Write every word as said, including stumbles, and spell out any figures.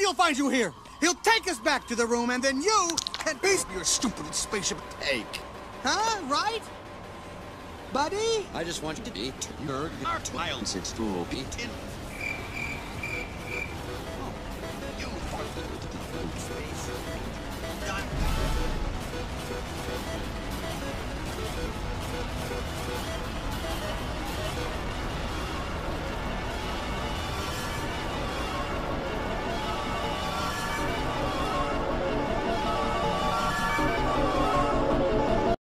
he'll find you here. He'll take us back to the room, and then you can piece your stupid spaceship cake. Huh? Right? Buddy? I just want you to eat your child since school, Pete.